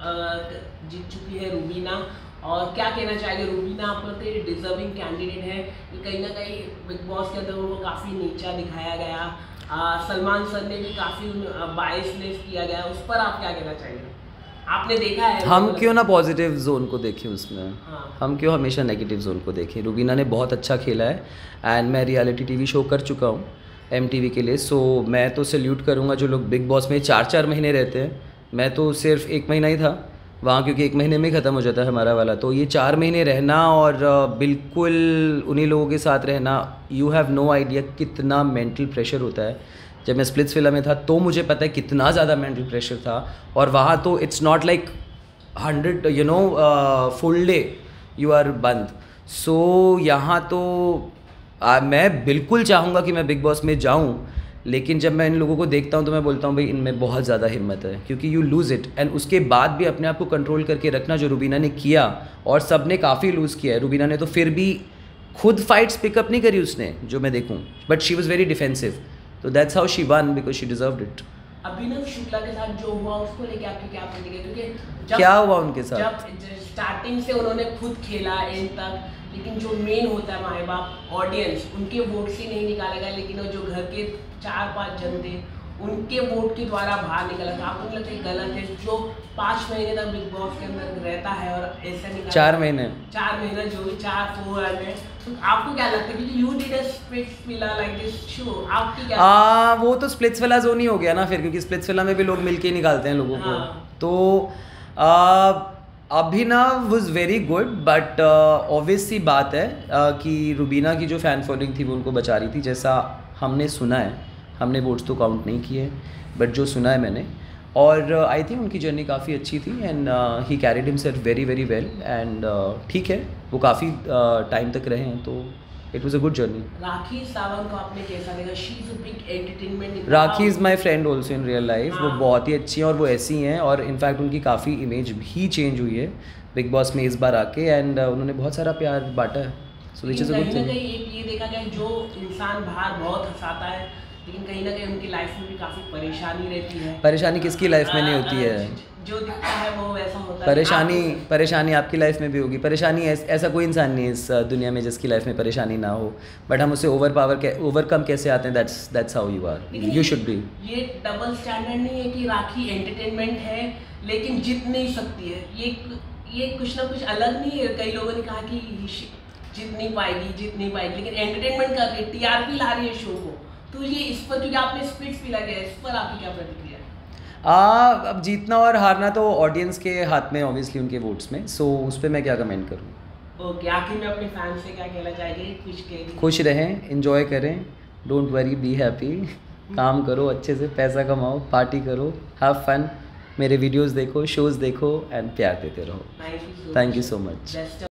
जीत चुकी है रूबीना। और क्या कहना चाहेंगे, रूबीना आप लोग के डिजर्विंग कैंडिडेट है कि कहीं ना कहीं बिग बॉस के अंदर उनको काफ़ी नीचा दिखाया गया। सलमान सर ने भी काफ़ी बायसनेस किया गया, उस पर आप क्या कहना चाहेंगे? आपने देखा है हम क्यों ना पॉजिटिव जोन को देखें उसमें। हाँ। हम क्यों हमेशा नेगेटिव जोन को देखें। रूबीना ने बहुत अच्छा खेला है एंड मैं रियलिटी टीवी शो कर चुका हूँ MTV के लिए। सो मैं तो सैल्यूट करूँगा जो लोग बिग बॉस में 4-4 महीने रहते हैं। मैं तो सिर्फ 1 महीना ही था वहाँ, क्योंकि 1 महीने में ही ख़त्म हो जाता है हमारा वाला। तो ये 4 महीने रहना और बिल्कुल उन्हीं लोगों के साथ रहना, यू हैव नो आइडिया कितना मेंटल प्रेशर होता है। जब मैं स्प्लिट्सविला में था तो मुझे पता है कितना ज़्यादा मेंटल प्रेशर था। और वहाँ तो it's not like 100 full day you are बंद। सो यहाँ तो मैं बिल्कुल चाहूँगा कि मैं बिग बॉस में जाऊँ, लेकिन जब मैं इन लोगों को देखता हूँ तो मैं बोलता हूँ भाई इनमें बहुत ज़्यादा हिम्मत है, क्योंकि यू लूज़ इट एंड उसके बाद भी अपने आप को कंट्रोल करके रखना जो रूबीना ने किया। और सब ने काफ़ी लूज़ किया है। रूबीना ने तो फिर भी खुद फाइट्स पिकअप नहीं करी उसने, जो मैं देखूँ, but she was very defensive. तो that's how she won because she deserved it. Abhinav Shukla के साथ जो हुआ उसको लेके आपकी क्या प्रतिक्रिया? क्योंकि क्या हुआ उनके साथ? जब स्टार्टिंग से उन्होंने खुद खेला एंड तक, लेकिन जो मेन होता है माए बाप ऑडियंस, उनके वोट से नहीं निकाला गया, लेकिन वो जो घर के 4-5 जन थे उनके वोट के द्वारा बाहर निकला था। आपको लगता है गलत है? जो 5 महीने तक बिग बॉस के अंदर रहता है और ऐसा निकला 4 महीने जो भी 4-4 है, तो आपको क्या लगता है? क्योंकि you did a Splitsvilla like this show, आपकी क्या? वो तो स्प्लिट्सविला जोन ही हो गया ना फिर, क्योंकि स्प्लिट्सविला में भी लोग मिलके ही निकालते हैं लोगों को। तो Abhinav was very good, but obvious सी बात है कि रूबीना की जो फ़ैन फॉलोइंग थी वो उनको बचा रही थी, जैसा हमने सुना है। हमने वोट्स तो काउंट नहीं किए, बट जो सुना है मैंने, और आई थिंक उनकी जर्नी काफ़ी अच्छी थी and he carried himself very very well and ठीक है, वो काफ़ी टाइम तक रहे हैं, तो it was a good journey. Rakhi Sawant को आपने कैसा देखा? She is a big entertainment. Rakhi is my friend also in real life. वो बहुत ही अच्छी हैं और वो ऐसी हैं, और इनफैक्ट उनकी काफ़ी इमेज भी चेंज हुई है बिग बॉस में इस बार आके, एंड उन्होंने बहुत सारा प्यार बांटा है। So which is a good thing. एक ये देखा गया, जो इंसान बाहर बहुत हंसाता है, लेकिन कहीं ना कहीं उनकी लाइफ में भी काफ़ी परेशानी रहती है। परेशानी किसकी लाइफ में नहीं होती है? जो दिखता है वो वैसा होता है। परेशानी आपकी लाइफ में भी होगी। परेशानी ऐसा कोई इंसान नहीं है इस दुनिया में जिसकी लाइफ में परेशानी ना हो, बट हम उसे ओवरकम कैसे आते हैं, that's how you are, you should be. ये डबल स्टैंडर्ड नहीं है कि राखी एंटरटेनमेंट है लेकिन जीत नहीं सकती है। ये कुछ ना कुछ अलग नहीं है। कई लोगों ने कहा कि जीत नहीं पाएगी, लेकिन एंटरटेनमेंट कर रही है, TRP ला रही है शो को। तो ये इस पर, क्योंकि आपने स्प्लिट्सविला किया है, इस पर आपकी क्या प्रतिक्रिया है? अब जीतना और हारना तो ऑडियंस के हाथ में, ऑब्वियसली उनके वोट्स में। सो उस पर मैं क्या कमेंट करूँ। ओके, आखिर में अपने फैंस से क्या कहना चाहेंगे? खुश रहें, इंजॉय करें, डोंट वरी, बी हैप्पी, काम करो अच्छे से, पैसा कमाओ, पार्टी करो, हैव फन, मेरे वीडियोस देखो, शोज़ देखो एंड प्यार देते रहो। Thank you so much.